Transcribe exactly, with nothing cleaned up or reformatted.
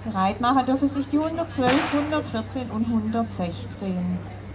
Bereit machen dürfen sich die hundertzwölf, hundertvierzehn und hundertsechzehn.